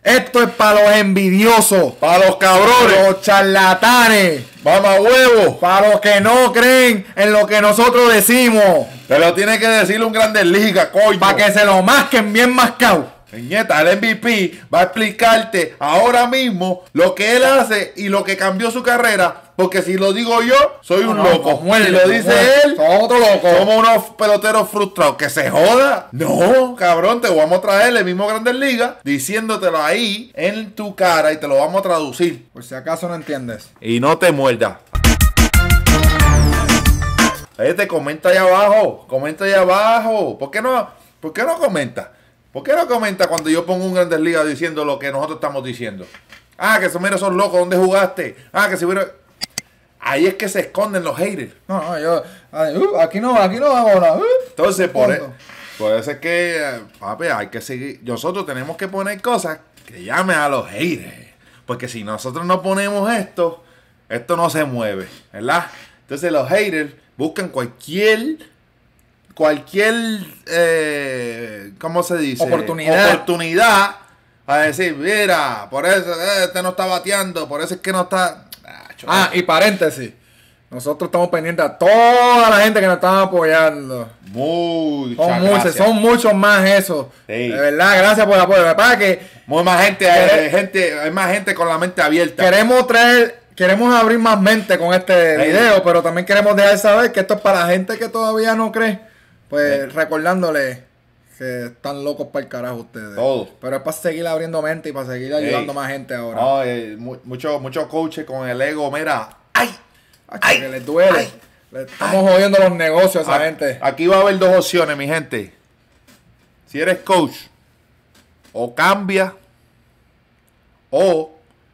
Esto es para los envidiosos, Para los cabrones. los charlatanes, Mamá huevo. para los que no creen en lo que nosotros decimos, Pero tiene que decirle un Grandes Ligas, coño. para que se lo masquen bien mascado. Nieta, el MVP va a explicarte ahora mismo lo que él hace y lo que cambió su carrera. Porque si lo digo yo, soy un loco. Si lo dice él, somos otro loco. somos unos peloteros frustrados. Que se joda. No, cabrón, te vamos a traer el mismo Grandes Ligas diciéndotelo ahí en tu cara y te lo vamos a traducir. Por si acaso no entiendes. Y no te muerdas. Te comenta ahí abajo. Comenta ahí abajo. ¿Por qué no comenta? ¿Por qué no comenta cuando yo pongo un Grandes Ligas diciendo lo que nosotros estamos diciendo? Ah, que mira, esos locos, ¿dónde jugaste? Ah, que si hubiera... Ahí es que se esconden los haters. No, yo... aquí no hago nada. Entonces, por eso es que, papi, hay que seguir. Nosotros tenemos que poner cosas que llamen a los haters. Porque si nosotros no ponemos esto no se mueve, ¿verdad? Entonces los haters buscan cualquier ¿cómo se dice? Oportunidad a decir, mira, por eso este no está bateando, por eso es que no está... Y paréntesis. Nosotros estamos pendientes a toda la gente que nos está apoyando. Son muchos más eso. Sí. De verdad, gracias por el apoyo. Para que hay más gente con la mente abierta. Queremos abrir más mente con este video, pero también queremos dejar saber que esto es para la gente que todavía no cree. Pues recordándole que están locos para el carajo ustedes. Todo. Pero es para seguir abriendo mente y para seguir ayudando a más gente ahora. No, muchos coaches con el ego, mira. Que les duele. Le estamos jodiendo los negocios a esa gente. Aquí va a haber dos opciones, mi gente. Si eres coach, o cambia, o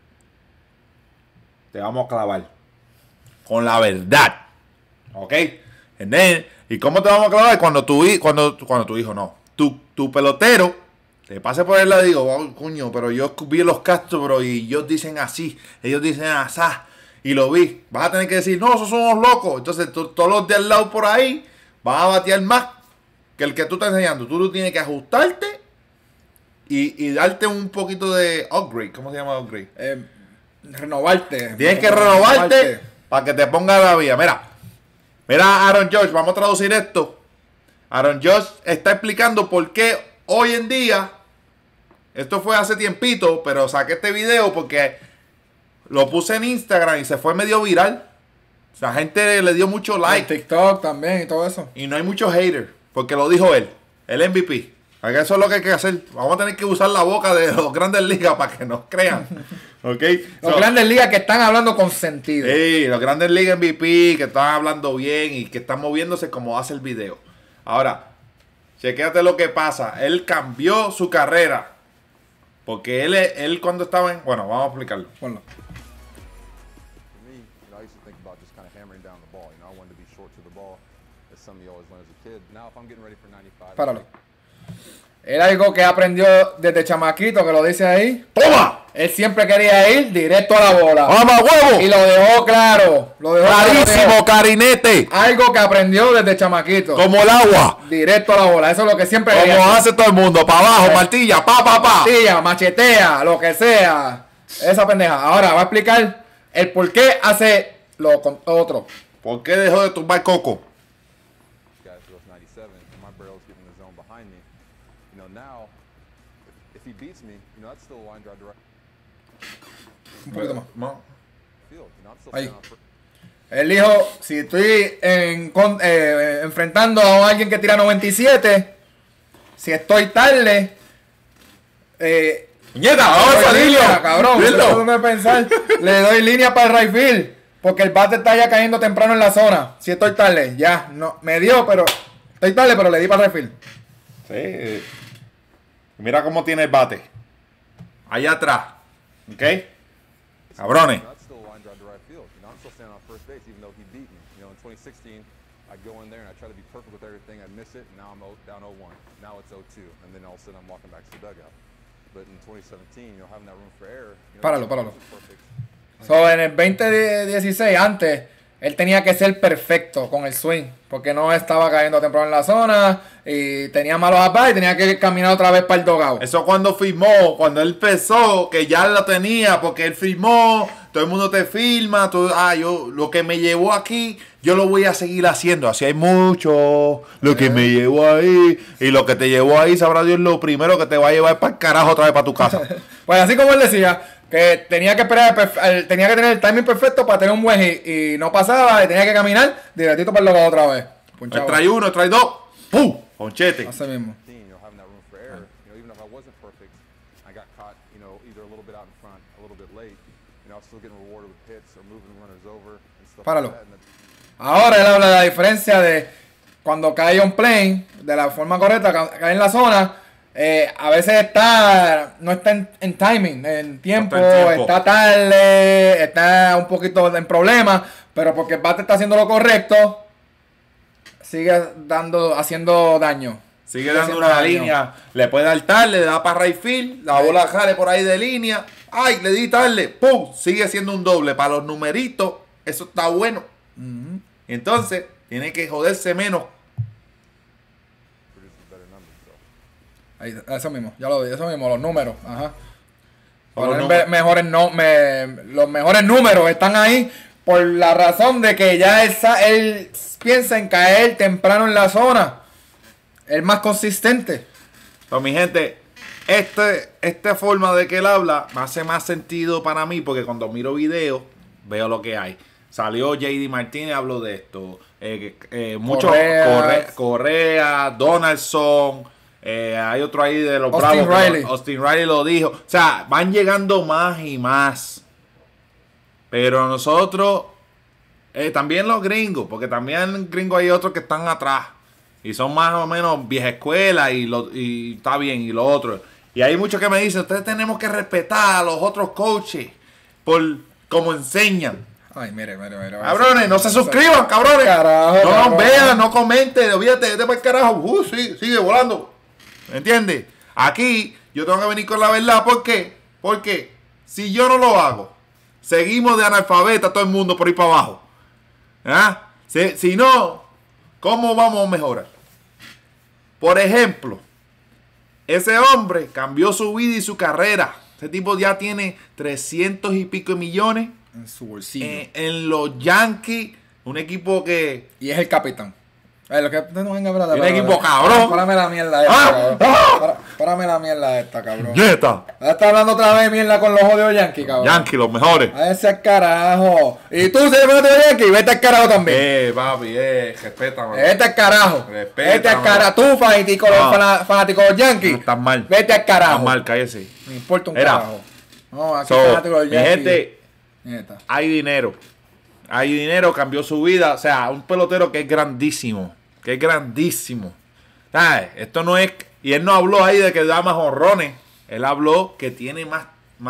te vamos a clavar con la verdad. ¿Ok? ¿Entendés? ¿Y cómo te vamos a clavar? Cuando tu hijo no. Tu pelotero te pase por el lado y digo, oh, coño, pero yo vi los Castro, bro, y ellos dicen así, ellos dicen asá, y lo vi. Vas a tener que decir, no, esos son unos locos. Entonces, todos los de al lado por ahí van a batear más que el que tú estás enseñando. Tú tienes que ajustarte y darte un poquito de upgrade. ¿Cómo se llama upgrade? Renovarte. Tienes que renovarte para que te ponga la vía. Mira, Aaron Judge, vamos a traducir esto. Aaron Judge está explicando por qué hoy en día, esto fue hace tiempito, pero saqué este video porque lo puse en Instagram y se fue medio viral. La gente le dio mucho like. En TikTok también y todo eso. Y no hay muchos haters, porque lo dijo él, el MVP. Eso es lo que hay que hacer. Vamos a tener que usar la boca de los Grandes Ligas para que nos crean. ¿Okay? Los Grandes Ligas que están hablando con sentido. Sí, los Grandes Ligas MVP que están hablando bien y que están moviéndose como hace el video. Ahora, chequéate lo que pasa. Él cambió su carrera. Porque él cuando estaba en... Bueno, vamos a explicarlo. Ponlo. Páralo. Él algo que aprendió desde chamaquito, que lo dice ahí. ¡Toma! Él siempre quería ir directo a la bola. ¡Vamos, huevo! Y lo dejó claro. ¡Clarísimo, carinete! Algo que aprendió desde chamaquito. Como el agua. Directo a la bola. Eso es lo que siempre quería. Como hace todo el mundo. Para abajo, martilla, pa. Martilla, machetea, lo que sea. Esa pendeja. Ahora va a explicar el por qué hace lo otro. ¿Por qué dejó de tumbar coco? Un poquito más. Ahí. Él dijo, si estoy enfrentando a alguien que tira 97, si estoy tarde, ¡Nieta! ¡Vamos a línea, cabrón! Le doy línea para el right field, porque el bate está ya cayendo temprano en la zona. Si estoy tarde, ya, no, me dio, pero estoy tarde, pero le di para el right field. Sí. Mira cómo tiene el bate. Allá atrás. ¿Ok? Cabrones. Páralo. So, en el 2016, antes, él tenía que ser perfecto con el swing, porque no estaba cayendo temprano en la zona y tenía malos apas y tenía que caminar otra vez para el dogado. Eso cuando firmó, cuando él empezó, que ya lo tenía, porque él firmó, todo el mundo te firma, yo lo que me llevó aquí, yo lo voy a seguir haciendo. Así hay mucho, lo que me llevó ahí, y lo que te llevó ahí, sabrá Dios lo primero que te va a llevar para el carajo otra vez para tu casa. Pues así como él decía, que tenía que esperar, tenía que tener el timing perfecto para tener un buen hit, y no pasaba, y tenía que caminar directito para el dogado otra vez. El trae uno, el trae dos, ¡pum! Ponchete. Así mismo. Páralo. Ahora él habla de la diferencia de cuando cae un plane de la forma correcta, cae en la zona. A veces no está en timing, en tiempo, está tarde, está un poquito en problemas, pero porque el bate está haciendo lo correcto, sigue haciendo daño. Sigue dando una línea, le puede dar tarde, le da para right field, la bola jale por ahí de línea, ay, le di tarde, pum, sigue siendo un doble. Para los numeritos, eso está bueno. Entonces, tiene que joderse menos. Ahí, eso mismo, ya lo dije, eso mismo, los números. Ajá. Los mejores números están ahí por la razón de que ya él piensa en caer temprano en la zona. El más consistente. Pues mi gente, esta forma de que él habla me hace más sentido para mí, porque cuando miro videos veo lo que hay. Salió JD Martínez, habló de esto. Muchos Correa, Donaldson. Hay otro ahí de los Austin Bravos. Riley. Austin Riley lo dijo. O sea, van llegando más y más. Pero nosotros, también los gringos, porque también gringos hay otros que están atrás. Y son más o menos vieja escuela y está bien, y lo otro. Y hay muchos que me dicen, ustedes tenemos que respetar a los otros coaches por cómo enseñan. Ay, mire. Cabrones, no se suscriban, cabrones. Carajo, No nos vean, no comenten, olvídate, vete para el carajo. Sigue volando. ¿Me entiendes? Aquí yo tengo que venir con la verdad. ¿Por qué? Porque si yo no lo hago, seguimos de analfabeta todo el mundo por ir para abajo. ¿Ah? Si no, ¿cómo vamos a mejorar? Por ejemplo, ese hombre cambió su vida y su carrera. Ese tipo ya tiene 300 y pico de millones en su bolsillo. En los Yankees, un equipo que... Y es el capitán. Lo que no venga a hablar. Un equipo cabrón. Párame la mierda esta, cabrón. Párame la mierda esta, cabrón. ¡Nieta! Está hablando otra vez mierda con los odios Yankees, cabrón. Yankees, los mejores. A ese carajo. Y tú, si eres fanático de Yankees, vete al carajo también. Papi, respétame. Vete al carajo. Respétame. Vete al carajo. Tú, fanático de los Yankees. No, estás mal. Vete al carajo. Estás mal, cállese. Me importa un carajo. No, aquí fanático de los mi Yankees. gente, Nieta. hay dinero. Hay dinero, cambió su vida. O sea, un pelotero que es grandísimo. ¿Sabes? Esto no es... Y él no habló ahí de que da más honrones. Él habló que tiene más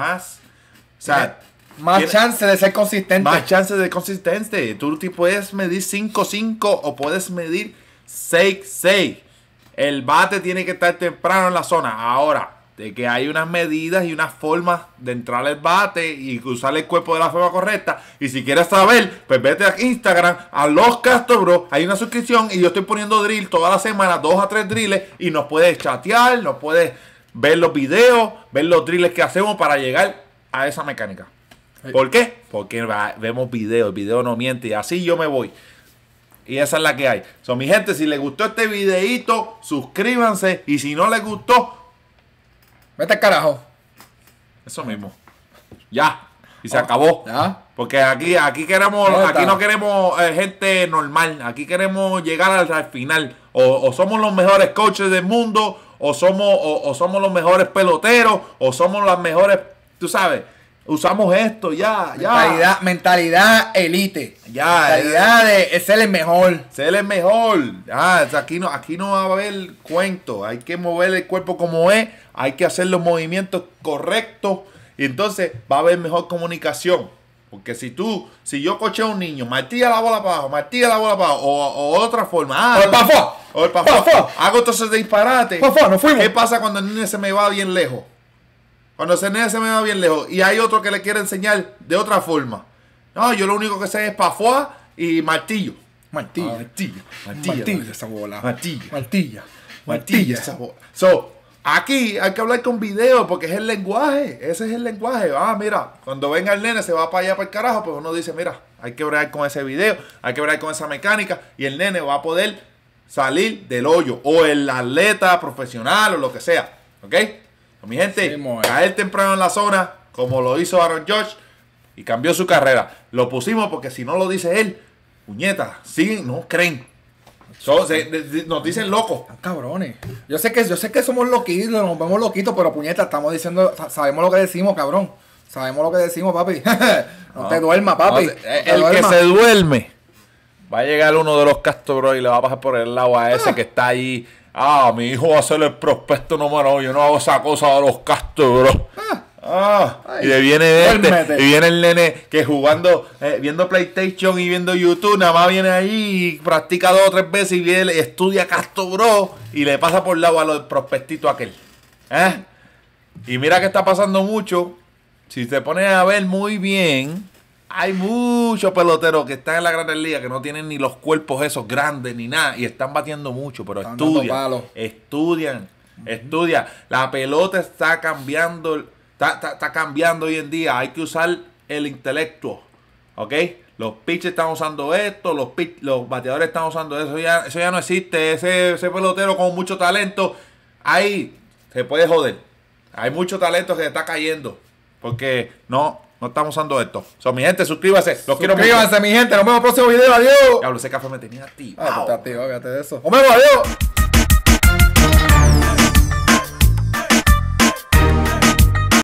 o sea, más chance de ser consistente. Más chance de consistente. Tú puedes medir 5-5 o puedes medir 6-6. El bate tiene que estar temprano en la zona. Ahora, de que hay unas medidas y unas formas de entrar al bate y usar el cuerpo de la forma correcta. Y si quieres saber, pues vete a Instagram, a Los Castro Bro. Hay una suscripción y yo estoy poniendo drill toda la semana, 2 a 3 drills. Y nos puedes chatear, nos puedes ver los videos, ver los drills que hacemos para llegar a esa mecánica. ¿Por qué? Porque vemos videos, el video no miente y así yo me voy. Y esa es la que hay. Mi gente, si les gustó este videito, suscríbanse. Y si no les gustó, vete al carajo. Eso mismo. Ya. Y se acabó. Ya. Porque aquí no queremos gente normal. Aquí queremos llegar al final. O somos los mejores coaches del mundo. O somos los mejores peloteros. O somos las mejores. Tú sabes. Usamos esto. Mentalidad elite. Mentalidad de ser el mejor. Ser el mejor. Aquí no va a haber cuento. Hay que mover el cuerpo como es. Hay que hacer los movimientos correctos. Y entonces va a haber mejor comunicación. Porque si yo cocheo a un niño, martilla la bola para abajo, o otra forma. O el pafó. Hago entonces de disparate. Nos fuimos. ¿Qué pasa cuando el niño se me va bien lejos? Cuando ese niño se me va bien lejos y hay otro que le quiere enseñar de otra forma. No, yo lo único que sé es pafuá y martillo. Martilla. Martillo. Martilla esa bola. Martilla. Martilla. Esa bola. So, aquí hay que hablar con video porque es el lenguaje. Ese es el lenguaje. Mira, cuando venga el nene se va para allá para el carajo, pues uno dice, mira, hay que bregar con ese video, hay que bregar con esa mecánica y el nene va a poder salir del hoyo o el atleta profesional o lo que sea. ¿Ok? Mi gente, caer temprano en la zona, como lo hizo Aaron Judge, y cambió su carrera. Lo pusimos porque si no lo dice él, puñeta, siguen, no creen. Nos dicen locos. Están cabrones. Yo sé que somos loquitos, nos vemos loquitos, pero puñeta, estamos diciendo, sabemos lo que decimos, cabrón. Sabemos lo que decimos, papi. No te duermas, papi. Que se duerme. Va a llegar uno de los Castro Bros y le va a pasar por el lado a ese que está ahí. Mi hijo va a ser el prospecto número 1. Yo no hago esa cosa de los Castro Bros. Y le viene y viene el nene que jugando, viendo PlayStation y viendo YouTube, nada más viene ahí y practica 2 o 3 veces y viene, estudia Castro Bros y le pasa por el lado a los prospectitos aquel. Y mira que está pasando mucho. Si te pones a ver muy bien, hay muchos peloteros que están en la Grandes Ligas que no tienen ni los cuerpos esos grandes ni nada y están batiendo mucho, pero estudian. La pelota está cambiando, está cambiando hoy en día. Hay que usar el intelecto, ¿ok? Los pitchers están usando esto, los bateadores están usando eso. Eso ya no existe. Ese pelotero con mucho talento, ahí se puede joder. Hay mucho talento que se está cayendo porque no estamos usando esto. Mi gente, suscríbase. Suscríbanse, mi gente. Nos vemos en el próximo video. Adiós. Diablo, ese café me tenía activo. Te activo, fíjate de eso. Nos vemos, adiós.